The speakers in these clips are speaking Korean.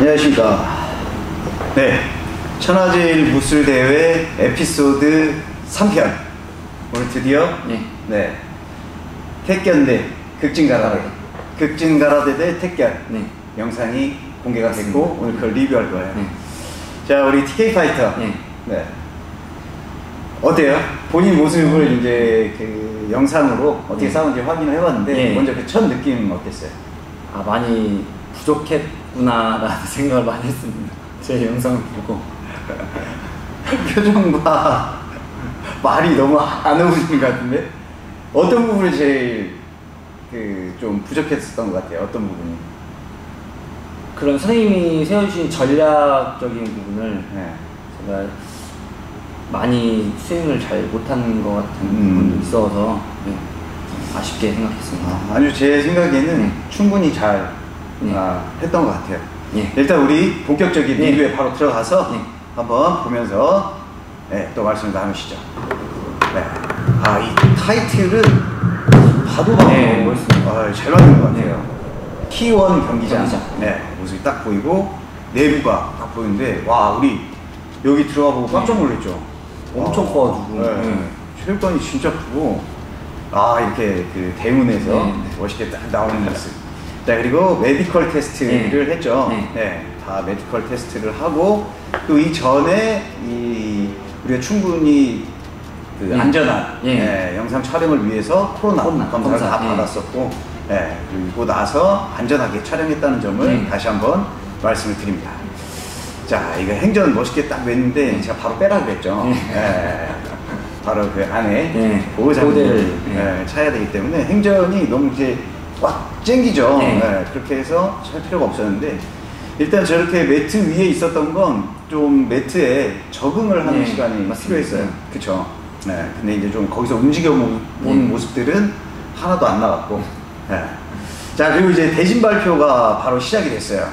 안녕하십니까. 네, 천하제일 무술대회 에피소드 3편. 오늘 드디어 네, 택견대 극진가라데 대 택견 영상이 공개가 됐고 오늘 그걸 리뷰할 거예요. 자, 우리 TK파이터. 네. 어때요? 본인 모습을 이제 그 영상으로 어떻게 싸우는지 확인을 해봤는데 먼저 그 첫 느낌 어땠어요? 아, 많이 부족했구나라는 생각을 많이 했습니다. 제 영상을 보고. 표정과 말이 너무 안 어울리는 것 같은데? 어떤 부분이 제일 좀 부족했었던 것 같아요? 어떤 부분이? 그런 선생님이 세워주신 전략적인 부분을 제가 많이 수행을 잘 못하는 것 같은 부분도 있어서 아쉽게 생각했습니다. 아니요, 제 생각에는 충분히 잘 했던 것 같아요. 일단 우리 본격적인 리뷰에 바로 들어가서 한번 보면서 또 말씀을 나누시죠. 아, 이 타이틀은 봐도 멋있습니다. 잘 만든 것 같아요. T1 경기장. 모습이 딱 보이고 내부가 딱 보이는데, 와, 우리 여기 들어가 보고 깜짝 놀랐죠. 엄청 커가지고 체육관이 진짜 크고, 아, 이렇게 그 대문에서 멋있게 딱 나오는 모습. 자, 그리고 메디컬 테스트를 했죠. 다 메디컬 테스트를 하고, 또 이 전에 우리가 충분히 그 안전한 영상 촬영을 위해서 코로나 검사를 다 받았었고, 그리고 나서 안전하게 촬영했다는 점을 다시 한번 말씀을 드립니다. 자, 이거 행전 멋있게 딱 냈는데 제가 바로 빼라 그랬죠. 바로 그 안에 보호자를 차야 되기 때문에 행전이 너무 이제 꽉 쟁기죠. 그렇게 해서 찰 필요가 없었는데, 일단 저렇게 매트 위에 있었던 건 좀 매트에 적응을 하는 시간이 필요했어요. 그쵸? 근데 이제 좀 거기서 움직여 본 모습들은 하나도 안 나왔고. 자, 그리고 이제 대진 발표가 바로 시작이 됐어요.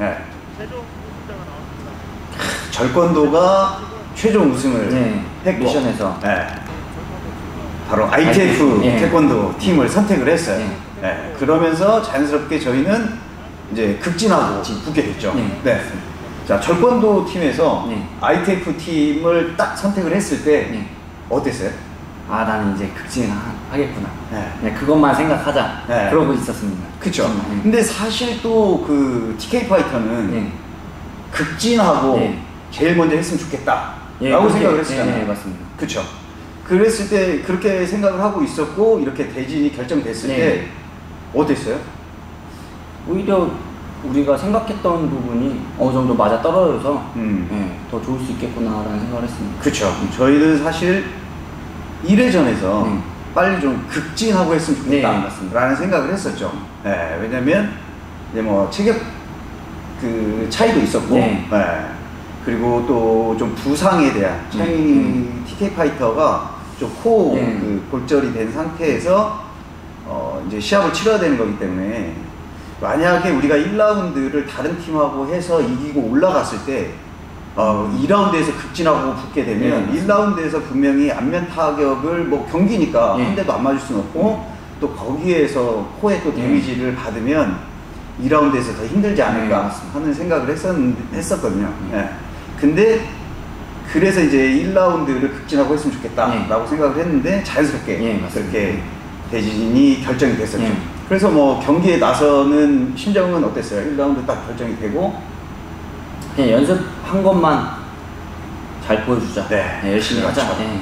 절권도가 최종 우승을 했고, 미션에서 바로 ITF 태권도 팀을 선택을 했어요. 그러면서 자연스럽게 저희는 이제 극진하고 붙게 됐죠. 자, 절권도 팀에서 ITF 팀을 딱 선택을 했을 때 어땠어요? 아, 나는 이제 극진하겠구나. 그것만 생각하자. 그러고 있었습니다. 그쵸. 근데 사실 또 그 TK파이터는 극진하고 제일 먼저 했으면 좋겠다 라고 생각을 했었잖아요. 맞습니다. 그쵸. 그랬을 때 그렇게 생각을 하고 있었고, 이렇게 대진이 결정됐을 때 어땠어요? 오히려 우리가 생각했던 부분이 어느 정도 맞아 떨어져서 더 좋을 수 있겠구나라는 생각을 했습니다. 그쵸. 저희는 사실 1회전에서 빨리 좀 극진하고 했으면 좋겠다 라는 생각을 했었죠. 왜냐면 이제 뭐 체격 그 차이도 있었고, 그리고 또 좀 부상에 대한 TK파이터가 좀 그 골절이 된 상태에서 이제 시합을 치러야 되는 거기 때문에, 만약에 우리가 1라운드를 다른 팀하고 해서 이기고 올라갔을 때 2라운드에서 극진하고 붙게 되면 1라운드에서 분명히 안면 타격을, 뭐 경기니까 한 대도 안 맞을 수는 없고, 또 거기에서 코에 또 데미지를 받으면 2라운드에서 더 힘들지 않을까 하는 생각을 했었거든요. 근데 그래서 이제 1라운드를 극진하고 했으면 좋겠다 라고 생각을 했는데, 자연스럽게 그렇게 대진이 결정이 됐었죠. 그래서 뭐 경기에 나서는 심정은 어땠어요? 1라운드 딱 결정이 되고 그냥 연습한 것만 잘 보여주자. 열심히 하자.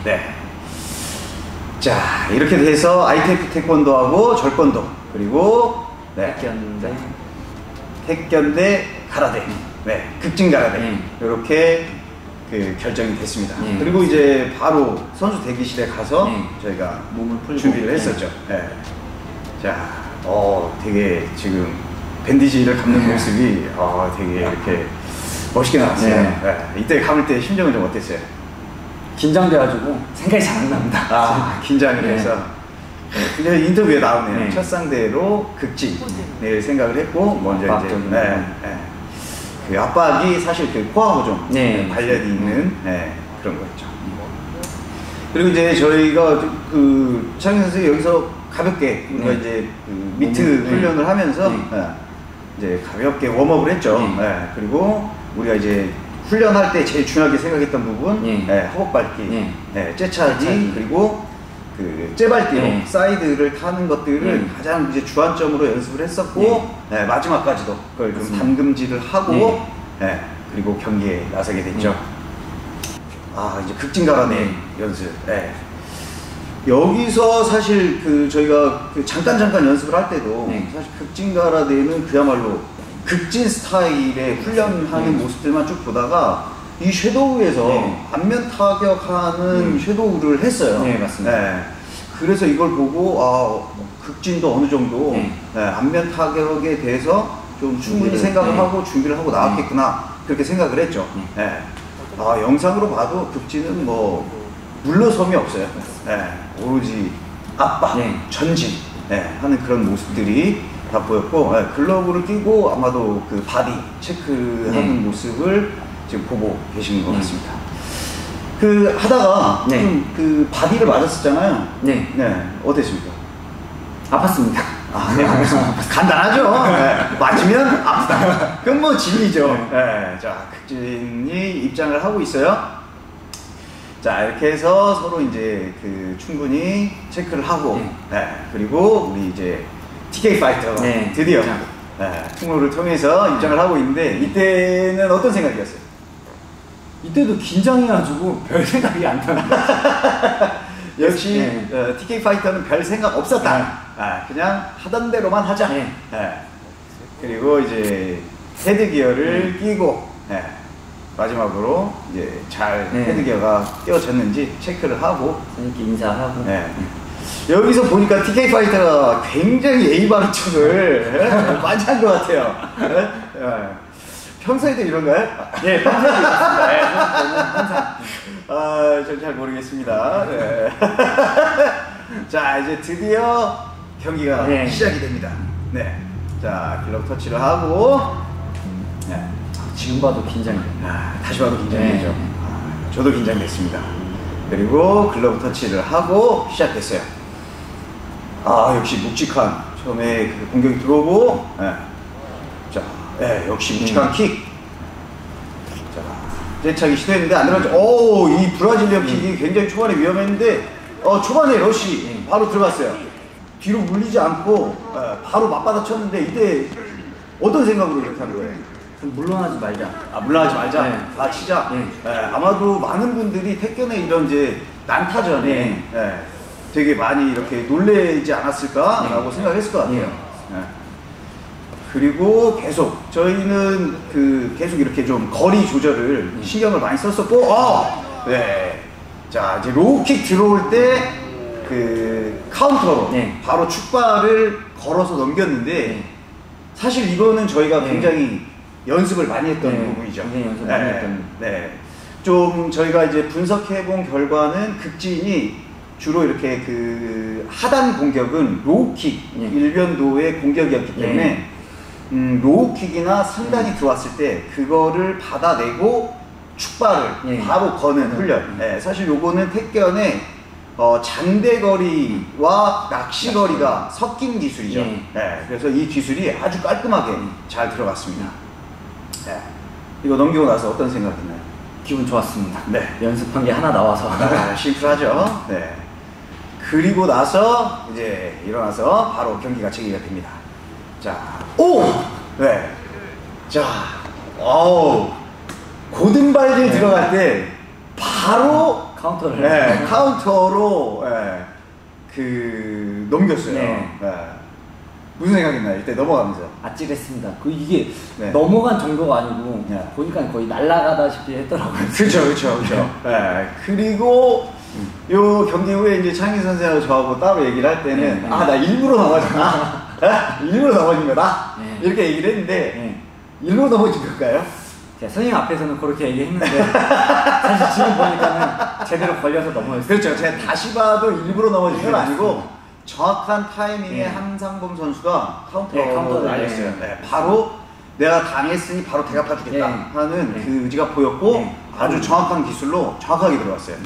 자, 이렇게 돼서 ITF 태권도하고 절권도, 그리고 택견대 가라데, 극진 가라데, 이렇게 그 결정이 됐습니다. 그리고 이제 바로 선수 대기실에 가서 저희가 몸을 풀고 준비를 했었죠. 자, 되게 지금 밴디지를 감는 모습이 되게 이렇게 멋있게 나왔어요. 이때 감을 때 심정은 좀 어땠어요? 긴장돼가지고 생각이 잘 안 납니다. 긴장을 해서. 근데 인터뷰에 나오네요. 첫 상대로 극진을 생각을 했고, 먼저 이제 그 압박이 사실 그 코하고 좀 관련이 있는 그런 거였죠. 그리고 이제 저희가 그 차경 선수 여기서 가볍게 우리가 이제 그 미트 훈련을 하면서 이제 가볍게 웜업을 했죠. 네. 그리고 우리가 이제 훈련할 때 제일 중요하게 생각했던 부분, 허벅 밟기, 째차기, 그리고 그 째밟기로 사이드를 타는 것들을 가장 이제 주안점으로 연습을 했었고, 마지막까지도 그걸 좀 담금질을 하고, 그리고 경기에 나서게 됐죠. 아, 이제 극진가라데 연습. 여기서 사실 그 저희가 그 잠깐 연습을 할 때도 사실 극진가라데는 그야말로 극진 스타일의 훈련하는 모습들만 쭉 보다가 이 섀도우에서 안면 타격하는 섀도우를 했어요. 네, 맞습니다. 그래서 이걸 보고 아, 극진도 어느 정도 안면 타격에 대해서 좀 충분히 생각을 하고 준비를 하고 나왔겠구나 그렇게 생각을 했죠. 아, 영상으로 봐도 극진은 뭐 물러섬이 없어요. 오로지 압박, 전진 하는 그런 모습들이 다 보였고, 글러브를 끼고 아마도 그 바디 체크하는 모습을 지금 보고 계신 것 같습니다. 그 하다가 좀 그 바디를 맞았었잖아요. 어땠습니까? 아팠습니다. 아, 네, 알겠습니다. 간단하죠. 맞으면 아프다. 그건 뭐 진리죠. 자, 극진이 입장을 하고 있어요. 자, 이렇게 해서 서로 이제 그 충분히 체크를 하고, 그리고 우리 이제 TK 파이터가 드디어 통로를 통해서 입장을 하고 있는데, 이때는 어떤 생각이었어요? 이때도 긴장해가지고 별 생각이 안 나는데 역시 TK 파이터는 별 생각 없었다. 그냥 하던 대로만 하자. 그리고 이제 헤드기어를 끼고 마지막으로 이제 잘 헤드기어가 끼워졌는지 체크를 하고 이렇게 인사하고 여기서 보니까 TK 파이터가 굉장히 예의 바른 척을 많이 한 것 같아요. 평소에도 이런가요? 네, 평소에도 이렇습니다. 항상. 아, 전 잘 모르겠습니다. 자, 이제 드디어 경기가 시작이 됩니다. 자, 글러브 터치를 하고 지금 봐도 긴장돼요. 다시 봐도 긴장되죠. 저도 긴장됐습니다. 그리고 글러브 터치를 하고 시작됐어요. 아, 역시 묵직한 처음에 그 공격이 들어오고 자, 역시 묵직한 킥. 자, 째차기 시도했는데 안 들어갔죠. 오, 이 브라질리언 킥이 굉장히 초반에 위험했는데 초반에 러시 바로 들어갔어요. 뒤로 물리지 않고 바로 맞받아 쳤는데 이때 어떤 생각으로 이렇게 한 거예요? 물러나지 말자. 아, 물러나지 말자. 다 치자. 아마도 많은 분들이 태권의 이런 이제 난타전에 되게 많이 이렇게 놀래지 않았을까라고 생각했을 것 같아요. 그리고 계속 저희는 그 계속 이렇게 좀 거리 조절을 신경을 많이 썼었고, 자, 이제 로우킥 들어올 때 그 카운터로 바로 축발을 걸어서 넘겼는데 사실 이거는 저희가 굉장히 연습을 많이 했던 부분이죠. 연습 많이 했던. 좀 저희가 이제 분석해본 결과는 극진이 주로 이렇게 그 하단 공격은 로우킥 일변도의 공격이었기 때문에 로우킥이나 상단이 들어왔을 때 그거를 받아내고 축발을 바로 거는 훈련. 사실 요거는 태권의 장대거리와 낚시거리가 섞인 기술이죠. 그래서 이 기술이 아주 깔끔하게 잘 들어갔습니다. 이거 넘기고 나서 어떤 생각이나요? 기분 좋았습니다. 연습한 게 하나 나와서. 심플하죠. 그리고 나서 이제 일어나서 바로 경기가 재개가 됩니다. 자, 자, 고등발질 들어갈 때 바로 카운터를 카운터로 그 넘겼어요. 무슨 생각이나요? 이때 넘어가면서. 아찔했습니다. 이게 넘어간 정도가 아니고 보니까 거의 날아가다시피 했더라고요. 그렇죠. 그리고 요 경기 후에 이제 창희 선생하고 저하고 따로 얘기를 할 때는 나 일부러 넘어졌나? 일부러 넘어진 거다? 이렇게 얘기를 했는데 일부러 넘어진 걸까요? 제가 선생님 앞에서는 그렇게 얘기했는데 사실 지금 보니까는 제대로 걸려서 넘어졌어요. 그렇죠. 제가 다시 봐도 일부러 넘어진 건 아니고 정확한 타이밍에 한상범 선수가 카운터를 알렸어요. 바로 내가 당했으니 바로 대갚아주겠다 하는 그 의지가 보였고 아주 정확한 기술로 정확하게 들어갔어요.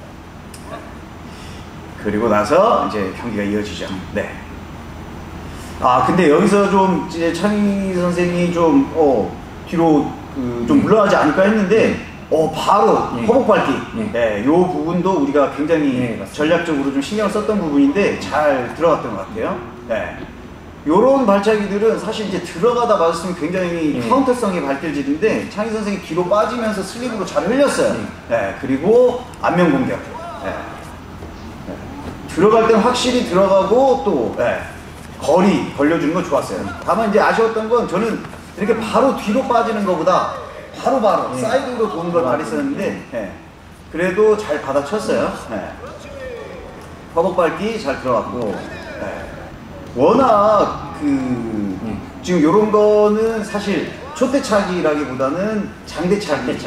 그리고 나서 이제 경기가 이어지죠. 근데 여기서 좀 이제 창희 선생이 좀 뒤로 좀 물러나지 않을까 했는데 바로 허벅 밟기. 요 부분도 우리가 굉장히 전략적으로 좀 신경 썼던 부분인데 잘 들어갔던 것 같아요. 요런 발차기들은 사실 이제 들어가다 맞았으면 굉장히 카운터성이 발길질인데 창희 선생이 뒤로 빠지면서 슬립으로 잘 흘렸어요. 그리고 안면 공격. 들어갈 땐 확실히 들어가고 또 거리 벌려주는 건 좋았어요. 다만 이제 아쉬웠던 건 저는 이렇게 바로 뒤로 빠지는 것보다 바로 사이드로 도는 걸 바랬었는데 그래도 잘 받아쳤어요. 허벅 밟기 잘 들어갔고 워낙 지금 요런 거는 사실 초대차기라기보다는 장대차기.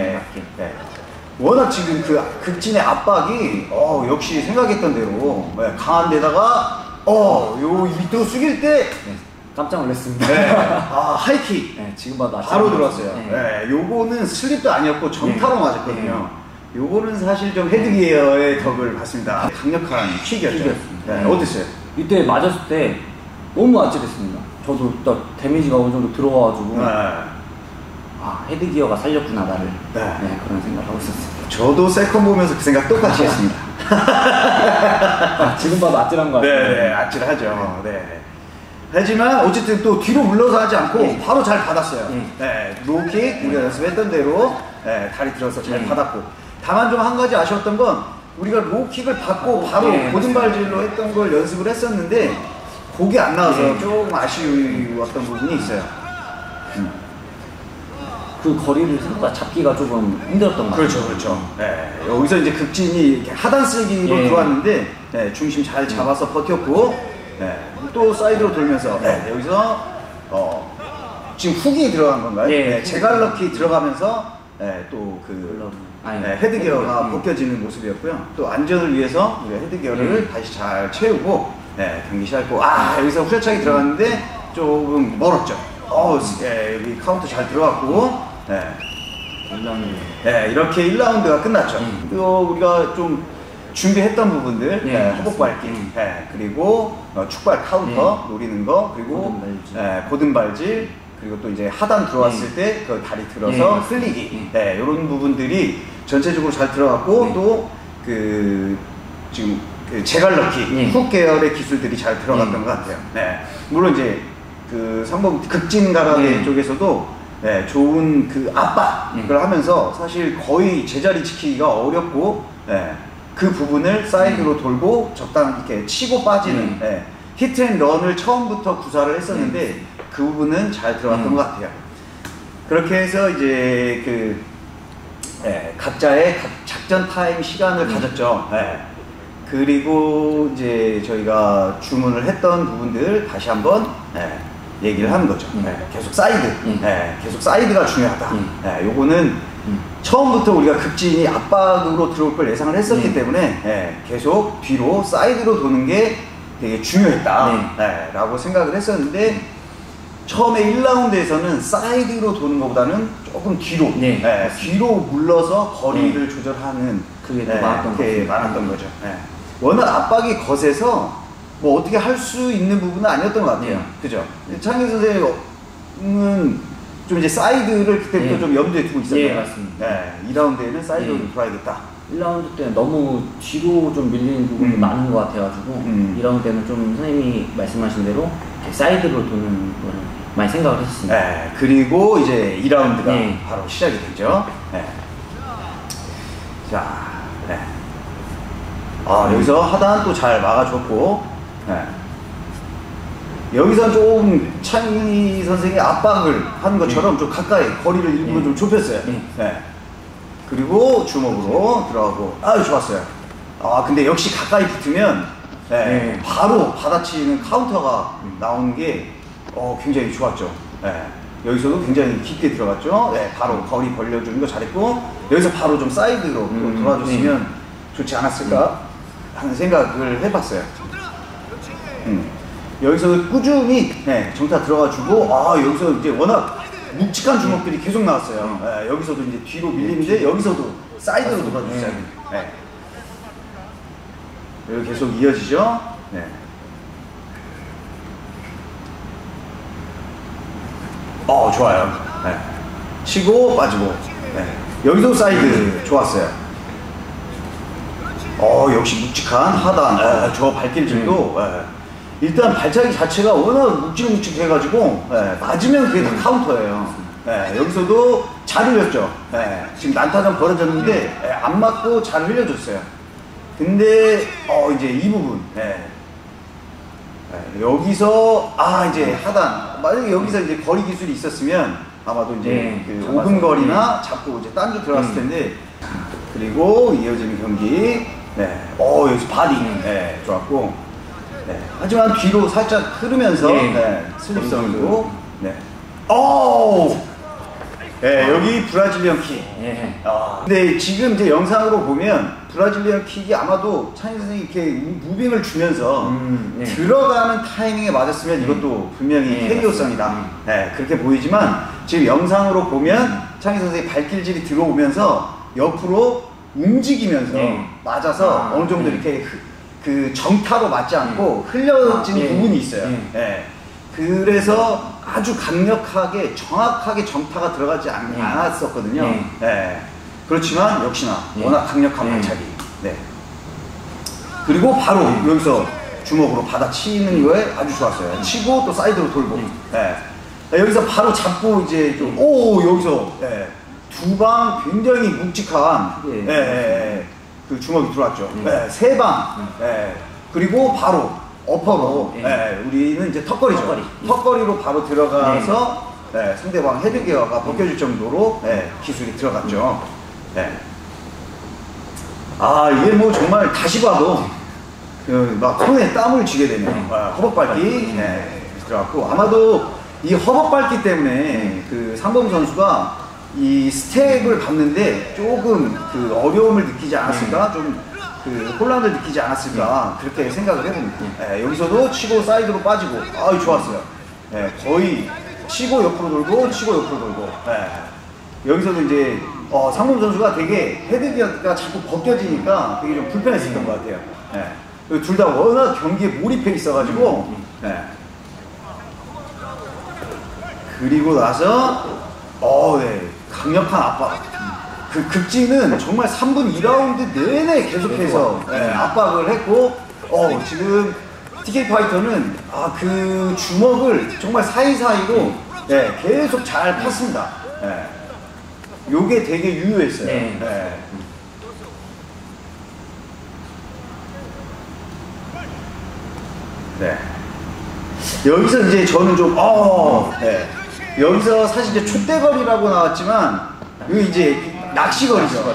워낙 지금 그 극진의 압박이 역시 생각했던 대로 강한 데다가 요 밑으로 숙일 때 깜짝 놀랐습니다. 하이킥 지금 봐도 바로 들어왔어요. 요거는 슬립도 아니었고 정타로 맞았거든요. 요거는 사실 좀 헤드기어의 덕을 봤습니다. 강력한 킥이었죠. 어땠어요? 이때 맞았을 때 너무 아찔했습니다. 저도 딱 데미지가 어느 정도 들어와가지고 헤드기어가 살렸구나 나를. 그런 생각을 하고 있었습니다. 저도 세컨 보면서 그 생각 똑같이 했습니다. 지금 봐도 아찔한 거 같아요. 아찔하죠. 하지만 어쨌든 또 뒤로 물러서 하지 않고 바로 잘 받았어요. 로우킥 우리가 연습했던 대로 다리 들어서 잘 받았고, 다만 좀 한 가지 아쉬웠던 건 우리가 로우킥을 받고 바로 고등발질로 했던 걸 연습을 했었는데 그게 안 나와서 조금 아쉬웠던 부분이 있어요. 그 거리를 생각보다 잡기가 조금 힘들었던 것 같아요. 그렇죠. 여기서 이제 극진이 하단 쓸기로 들어왔는데 중심 잘 잡아서 버텼고, 또 사이드로 돌면서 여기서 지금 훅이 들어간 건가요? 제갈럭키 들어가면서 또 그 헤드기어가 벗겨지는 모습이었고요. 또 안전을 위해서 우리가 헤드기어를 다시 잘 채우고 경기 시작했고, 여기서 후려차기 들어갔는데 조금 멀었죠. 여기 카운트 잘 들어갔고, 1라운드. 이렇게 1라운드가 끝났죠. 또 우리가 좀 준비했던 부분들, 허벅 밟기, 그리고 축발 카운터 노리는 거, 그리고 고등발질, 그리고 또 이제 하단 들어왔을 때 그 다리 들어서 흘리기, 이런 부분들이 전체적으로 잘 들어갔고, 또 그 지금 그 제갈럭키 훅 계열의 기술들이 잘 들어갔던 것 같아요. 물론 이제 그 상봉 극진 가라데 쪽에서도 좋은 그 압박을 하면서 사실 거의 제자리 지키기가 어렵고, 그 부분을 사이드로 돌고 적당히 이렇게 치고 빠지는 히트앤런을 처음부터 구사를 했었는데 그 부분은 잘 들어갔던 것 같아요. 그렇게 해서 이제 그 각자의 작전 타임 시간을 가졌죠. 그리고 이제 저희가 주문을 했던 부분들 다시 한번 얘기를 하는 거죠. 계속 사이드, 계속 사이드가 중요하다. 요거는 처음부터 우리가 극진이 압박으로 들어올 걸 예상을 했었기 때문에 계속 뒤로 사이드로 도는 게 되게 중요했다 라고 생각을 했었는데, 처음에 1라운드에서는 사이드로 도는 것보다는 조금 뒤로 뒤로 물러서 거리를 조절하는 그게 많았던 거죠. 워낙 압박이 거세서 뭐 어떻게 할 수 있는 부분은 아니었던 것 같아요. 그죠? 창희 선생님은 좀 이제 사이드를 그때부터 좀 염두에 두고 있었어요. 맞습니다. 2라운드에는 사이드로 돌아야겠다. 1라운드 때는 너무 뒤로 좀 밀리는 부분이 많은 것 같아가지고 2라운드 때는 좀 선생님이 말씀하신 대로 사이드로 도는 거를 많이 생각을 했습니다. 그리고 이제 2라운드가 바로 시작이 됐죠. 자, 여기서 하단 또 잘 막아줬고, 여기서 좀 창희 선생이 압박을 하는 것처럼 좀 가까이 거리를 일부러 좀 좁혔어요. 그리고 주먹으로 들어가고, 좋았어요. 근데 역시 가까이 붙으면 바로 받아치는 카운터가 나오는 게 굉장히 좋았죠. 여기서도 굉장히 깊게 들어갔죠. 바로 거리 벌려주는 거 잘했고, 여기서 바로 좀 사이드로 돌아줬으면 좋지 않았을까 하는 생각을 해봤어요. 여기서 꾸준히 정타 들어가주고, 여기서 이제 워낙 묵직한 주먹들이 계속 나왔어요. 여기서도 이제 뒤로 밀리는데 여기서도 사이드로 돌아주시잖아요. 여기 계속 이어지죠. 좋아요. 네. 치고 빠지고. 네. 여기도 사이드 좋았어요. 역시 묵직한 하단. 저 발길질도 일단 발차기 자체가 워낙 묵직해가지고 맞으면 그게 다 카운터예요. 여기서도 잘 흘렸죠. 지금 난타전 벌어졌는데 안 맞고 잘 흘려줬어요. 근데 이제 이 부분 여기서 이제 하단 만약에 여기서 이제 거리 기술이 있었으면 아마도 이제 그 5분 거리나 잡고 이제 딴 줄 들어갔을 텐데 그리고 이어지는 경기 여기서 바디 좋았고 하지만 뒤로 살짝 흐르면서 슬립성이고 여기 브라질리언 킥. 근데 지금 이제 영상으로 보면 브라질리언 킥이 아마도 찬희 선생님이 이렇게 무빙을 주면서 들어가는 타이밍에 맞았으면 이것도 분명히 KO성이다. 그렇게 보이지만 지금 영상으로 보면 찬희 선생님 발길질이 들어오면서 옆으로 움직이면서 맞아서 어느 정도 이렇게 그 정타로 맞지 않고 흘려지는 부분이 있어요. 그래서 아주 강력하게 정확하게 정타가 들어가지 않았었거든요. 그렇지만 역시나 워낙 강력한 발차기. 그리고 바로 여기서 주먹으로 받아치는 거에 아주 좋았어요. 치고 또 사이드로 돌고. 여기서 바로 잡고 이제 좀 여기서 두 방 굉장히 묵직한 그 주먹이 들어왔죠. 세 방. 그리고 바로 어퍼로 우리는 이제 턱걸이죠. 턱걸이로 바로 들어가서 상대방 헤드기어가 벗겨질 정도로 기술이 들어갔죠. 이게 뭐 정말 다시 봐도 막 손에 땀을 쥐게 되네요. 허벅밟기 들어갔고 아마도 이 허벅밟기 때문에 그 상범 선수가 이 스텝을 밟는데 조금 그 어려움을 느끼지 않았을까, 좀 그 혼란을 느끼지 않았을까 그렇게 생각을 해봅니다. 여기서도 치고 사이드로 빠지고 좋았어요. 거의 치고 옆으로 돌고 치고 옆으로 돌고. 여기서도 이제 상범 선수가 되게 헤드기어가 자꾸 벗겨지니까 되게 좀 불편했었던 것 같아요. 둘 다 워낙 경기에 몰입해 있어가지고. 그리고 나서 강력한 압박. 그 극진은 정말 3분 2라운드 내내 계속해서 압박을 했고 지금 TK 파이터는 그 주먹을 정말 사이사이로 계속 잘 팠습니다. 요게 되게 유효했어요. 여기서 이제 저는 좀 여기서 사실 이제 촛대거리라고 나왔지만 이거 이제 낚시거리죠.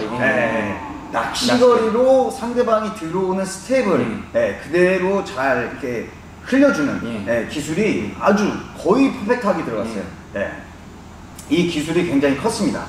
낚시거리로 상대방이 들어오는 스텝을 그대로 잘 이렇게 흘려주는 기술이 아주 거의 퍼펙트하게 들어갔어요. 이 기술이 굉장히 컸습니다.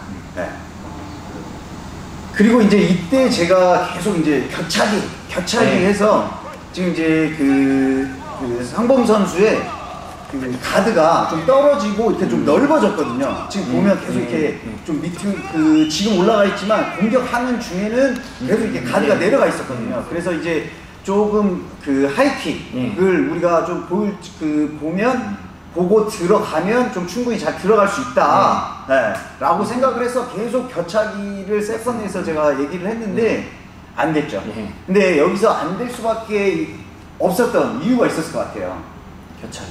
그리고 이제 이때 제가 계속 이제 겨차기 해서 지금 이제 그 상범 선수의 그 가드가 좀 떨어지고 이렇게 좀 넓어졌거든요. 지금 보면 계속 이렇게 좀 밑에 지금 올라가 있지만 공격하는 중에는 계속 이렇게 가드가 내려가 있었거든요. 그래서 이제 조금 그 하이킥을 우리가 좀 보면 보고 들어가면 좀 충분히 잘 들어갈 수 있다 라고 생각을 해서 계속 겨차기를 섹션에서 제가 얘기를 했는데 안 됐죠. 근데 여기서 안 될 수밖에 없었던 이유가 있었을 것 같아요. 겨차기.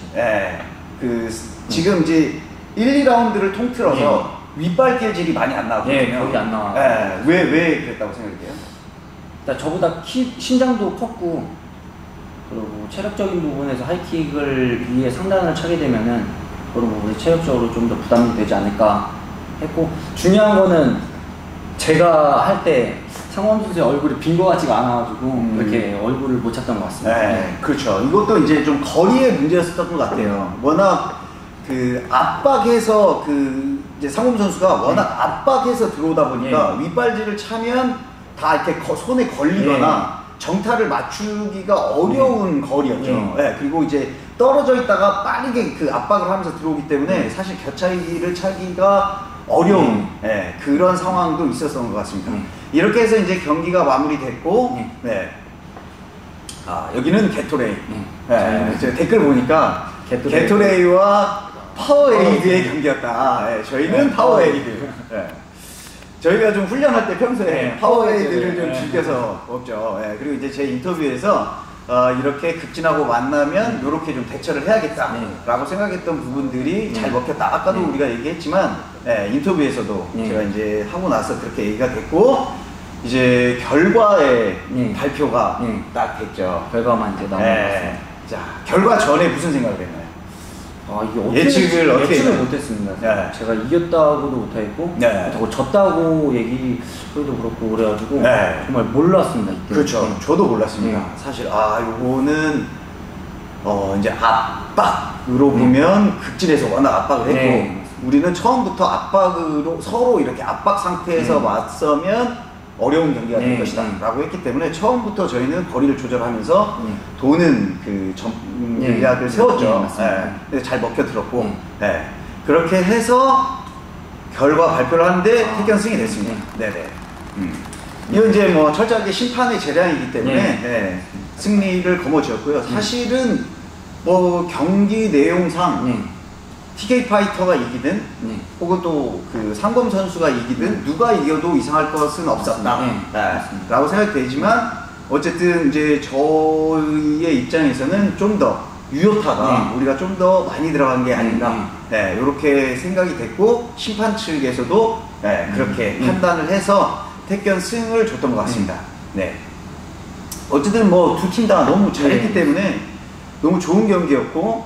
지금 이제 1, 2라운드를 통틀어서 윗발길질이 많이 안 나거든요. 거의 안 나와. 왜 그랬다고 생각해요? 일단 저보다 신장도 컸고, 그리고 체력적인 부분에서 하이킥을 위해 상단을 차게 되면은 그리고 우리 체력적으로 좀 더 부담이 되지 않을까 했고, 중요한 거는 제가 할 때 상범 선수의 얼굴이 빈 것 같지가 않아가지고 그렇게 얼굴을 못 찾던 것 같습니다. 그렇죠. 이것도 이제 좀 거리의 문제였었던 것 같아요. 워낙 그 압박해서 이제 상범 선수가 워낙 압박해서 들어오다 보니까 윗발질을 차면 다 이렇게 손에 걸리거나 정타를 맞추기가 어려운 거리였죠. 그리고 이제 떨어져 있다가 빠르게 그 압박을 하면서 들어오기 때문에 사실 겨차기를 차기가 어려운 그런 상황도 있었던 것 같습니다. 이렇게 해서 이제 경기가 마무리됐고, 여기는 게토레이. 제가 댓글 보니까 게토레이와 파워에이드의 경기였다. 예, 저희는 파워에이드. 예. 저희가 좀 훈련할 때 평소에 파워에이드를 좀 즐겨서 먹죠. 예, 그리고 이제 제 인터뷰에서 이렇게 극진하고 만나면 이렇게 좀 대처를 해야겠다라고 생각했던 부분들이 잘 먹혔다. 아까도 우리가 얘기했지만 인터뷰에서도 제가 이제 하고 나서 그렇게 얘기가 됐고 이제 결과의 발표가 딱 됐죠. 결과만 이제 나왔습니다. 자, 결과 전에 무슨 생각을 했나요? 이게 예측을 못했습니다. 제가 이겼다고도 못했고, 졌다고 얘기도 그렇고 그래가지고 정말 몰랐습니다. 이때. 그렇죠. 저도 몰랐습니다. 사실 요거는 이제 압박으로 보면 극진에서 워낙 압박을 했고, 우리는 처음부터 압박으로 서로 이렇게 압박 상태에서 맞서면 어려운 경기가 될 것이다 라고 했기 때문에 처음부터 저희는 거리를 조절하면서 도는 그 전략을 세웠죠. 근데 잘 먹혀들었고 그렇게 해서 결과 발표를 하는데 태견승이 됐습니다. 네네. 이건 이제 뭐 철저하게 심판의 재량이기 때문에 승리를 거머쥐었고요. 사실은 뭐 경기 내용상 TK 파이터가 이기든 혹은 또 그 상검 선수가 이기든 누가 이겨도 이상할 것은 없었다 라고 생각되지만 어쨌든 이제 저희의 입장에서는 좀 더 유효타가 우리가 좀 더 많이 들어간 게 아닌가 이렇게 생각이 됐고 심판 측에서도 그렇게 판단을 해서 태견승을 줬던 것 같습니다. 어쨌든 뭐 두 팀 다 너무 잘했기 때문에 너무 좋은 경기였고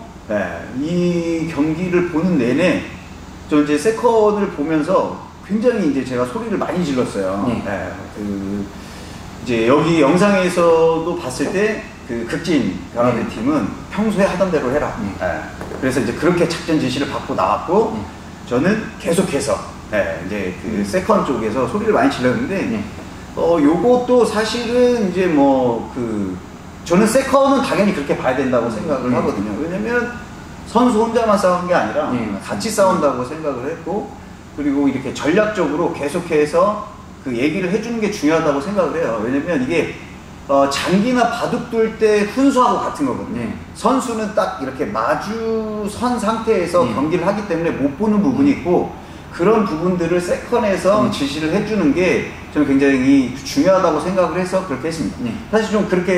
이 경기를 보는 내내 저 이제 세컨을 보면서 굉장히 이제 제가 소리를 많이 질렀어요. 그 이제 여기 영상에서도 봤을 때 그 극진 가라데 팀은 평소에 하던 대로 해라. 그래서 이제 그렇게 작전 지시를 받고 나왔고 저는 계속해서 이제 그 세컨 쪽에서 소리를 많이 질렀는데 요것도 사실은 이제 뭐 저는 세컨은 당연히 그렇게 봐야 된다고 생각을 하거든요. 왜냐면 선수 혼자만 싸우는 게 아니라 같이 싸운다고 생각을 했고 그리고 이렇게 전략적으로 계속해서 그 얘기를 해주는 게 중요하다고 생각을 해요. 왜냐면 이게 장기나 바둑 둘 때 훈수하고 같은 거거든요. 선수는 딱 이렇게 마주선 상태에서 경기를 하기 때문에 못 보는 부분이 있고 그런 부분들을 세컨에서 지시를 해주는 게 저는 굉장히 중요하다고 생각을 해서 그렇게 했습니다. 사실 좀 그렇게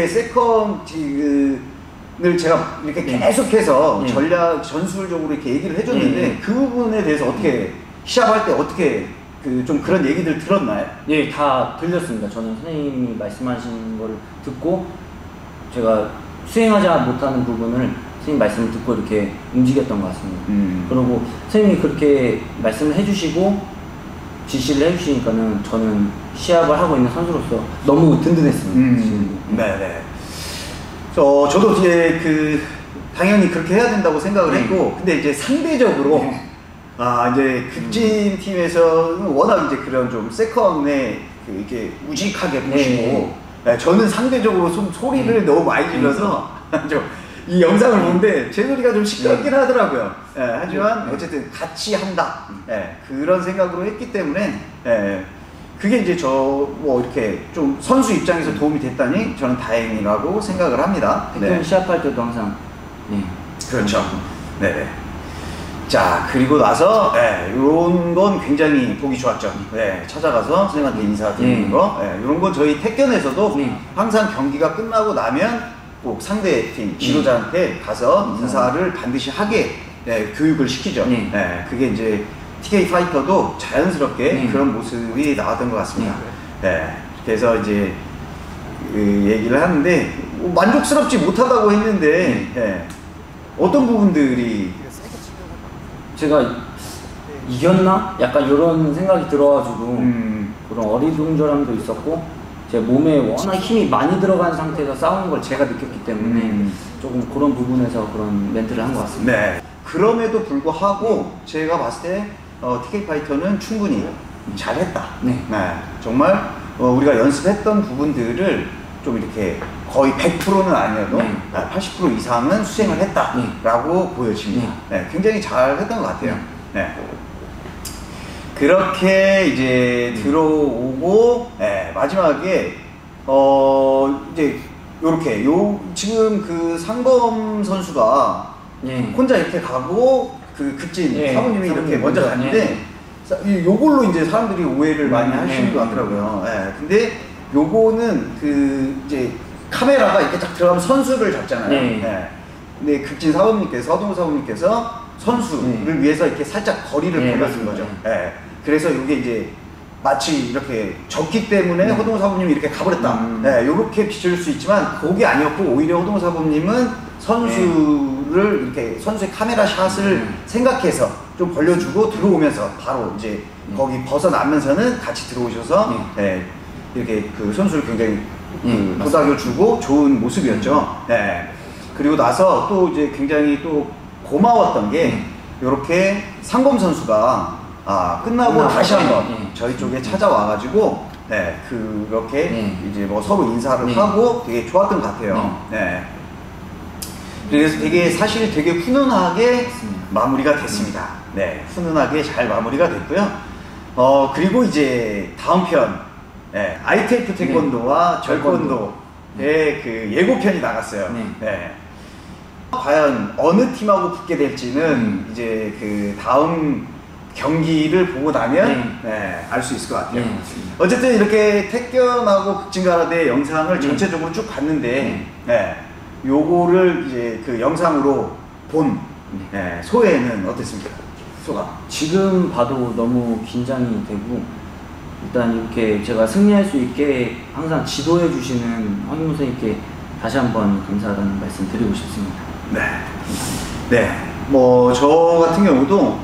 세컨을 제가 이렇게 계속해서 전술적으로 이렇게 얘기를 해줬는데 그 부분에 대해서 어떻게 시합할 때 어떻게 좀 그런 얘기들 들었나요? 다 들렸습니다. 저는 선생님이 말씀하신 걸 듣고 제가 수행하지 못하는 부분을 선생님 말씀을 듣고 이렇게 움직였던 것 같습니다. 그리고 선생님이 그렇게 말씀을 해주시고 지시를 해주시니까는 저는 시합을 하고 있는 선수로서 너무 든든했습니다. 네네. 저도 이제 당연히 그렇게 해야 된다고 생각을 했고, 근데 이제 상대적으로 이제 극진 팀에서는 워낙 이제 그런 좀 세컨에 이렇게 우직하게 보시고, 저는 상대적으로 좀 소리를 너무 많이 질러서 이 영상을 보는데 제 소리가 좀 시끄럽긴 하더라고요. 하지만 어쨌든 같이 한다. 그런 생각으로 했기 때문에 그게 이제 뭐 이렇게 좀 선수 입장에서 도움이 됐다니 저는 다행이라고 생각을 합니다. 시합할 때도 항상 그렇죠. 네네. 자, 그리고 나서 이런 건 굉장히 보기 좋았죠. 찾아가서 선생님한테 인사드리는 거 이런 건 저희 태견에서도 항상 경기가 끝나고 나면 꼭 상대팀 지도자한테 가서 인사를 반드시 하게 교육을 시키죠. 그게 이제 TK 파이터도 자연스럽게 그런 모습이 나왔던 것 같습니다. 그래서 이제 얘기를 하는데 만족스럽지 못하다고 했는데 어떤 부분들이 제가 이겼나? 약간 이런 생각이 들어가지고 그런 어리둥절함도 있었고 제 몸에 워낙 힘이 많이 들어간 상태에서 싸우는 걸 제가 느꼈기 때문에 조금 그런 부분에서 그런 멘트를 한 것 같습니다. 그럼에도 불구하고 제가 봤을 때 TK 파이터는 충분히 잘했다. 정말 우리가 연습했던 부분들을 좀 이렇게 거의 100%는 아니어도 80% 이상은 수행을 했다라고 보여집니다. 굉장히 잘 했던 것 같아요. 그렇게 이제 들어오고 마지막에 이제 요렇게 지금 그 상범 선수가 혼자 이렇게 가고 그 극진 예, 사부님이 이렇게 먼저 갔는데 요걸로 이제 사람들이 오해를 많이 하시는 것 같더라고요. 예. 근데 요거는 그 이제 카메라가 이렇게 딱 들어가면 선수를 잡잖아요. 예. 근데 극진 사부님께서 허동호 사부님께서 선수를 위해서 이렇게 살짝 거리를 벌려준 거죠. 예. 그래서 이게 이제 마치 이렇게 졌기 때문에 허동호 사부님이 이렇게 가버렸다. 예, 요렇게 비춰질 수 있지만 그게 아니었고 오히려 허동호 사부님은 선수를 이렇게 선수의 카메라 샷을 생각해서 좀 벌려주고 들어오면서 바로 이제 거기 벗어나면서는 같이 들어오셔서 예, 이렇게 그 선수를 굉장히 도닥여주고 좋은 모습이었죠. 예. 그리고 나서 또 이제 굉장히 또 고마웠던 게 이렇게 상범 선수가 끝나고 다시 한번 저희 쪽에 찾아와가지고 네, 그렇게 이제 뭐 서로 인사를 하고 되게 좋았던 것 같아요. 네. 그래서 되게 사실 되게 훈훈하게 마무리가 됐습니다. 네, 훈훈하게 잘 마무리가 됐고요. 그리고 이제 다음 편 네, ITF 태권도와 절권도의 그 예고편이 나갔어요. 네. 과연 어느 팀하고 붙게 될지는 이제 그 다음 경기를 보고 나면 알 수 있을 것 같아요. 어쨌든 이렇게 태권하고 극진가라데 영상을 전체적으로 쭉 봤는데 요거를 이제 그 영상으로 본 소회는 어땠습니까? 소감? 지금 봐도 너무 긴장이 되고 일단 이렇게 제가 승리할 수 있게 항상 지도해 주시는 황인무 선생님께 다시 한번 감사하다는 말씀 드리고 싶습니다. 네. 뭐 저 같은 경우도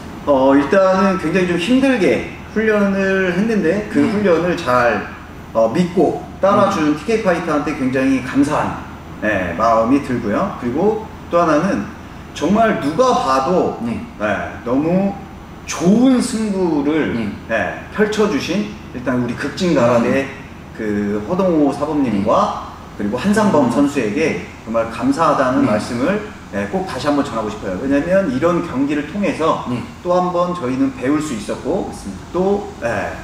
일단은 굉장히 좀 힘들게 훈련을 했는데 그 훈련을 잘 믿고 따라준 TK 파이터한테 굉장히 감사한 마음이 들고요. 그리고 또 하나는 정말 누가 봐도 너무 좋은 승부를 펼쳐주신 일단 우리 극진가라데 그 허동호 사범님과 그리고 한상범 선수에게 정말 감사하다는 말씀을 꼭 다시 한번 전하고 싶어요. 왜냐면 이런 경기를 통해서 또 한 번 저희는 배울 수 있었고 또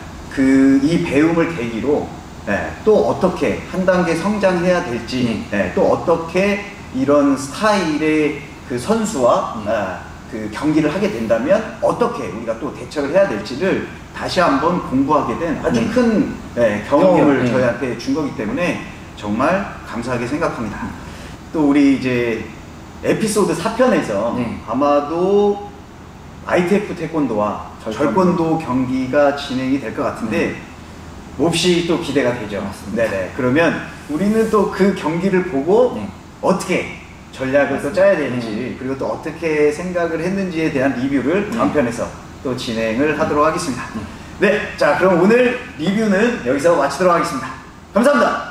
이 배움을 계기로 또 어떻게 한 단계 성장해야 될지 또 어떻게 이런 스타일의 그 선수와 그 경기를 하게 된다면 어떻게 우리가 또 대처를 해야 될지를 다시 한번 공부하게 된 아주 큰 경험을 저희한테 준 거기 때문에 정말 감사하게 생각합니다. 또 우리 이제 에피소드 4편에서 아마도 ITF 태권도와 절권도 경기가 진행이 될 것 같은데 몹시 또 기대가 되죠. 네네. 그러면 우리는 또 그 경기를 보고 어떻게 전략을 또 짜야 되는지 그리고 또 어떻게 생각을 했는지에 대한 리뷰를 다음 편에서 또 진행을 하도록 하겠습니다. 네, 자 그럼 오늘 리뷰는 여기서 마치도록 하겠습니다. 감사합니다.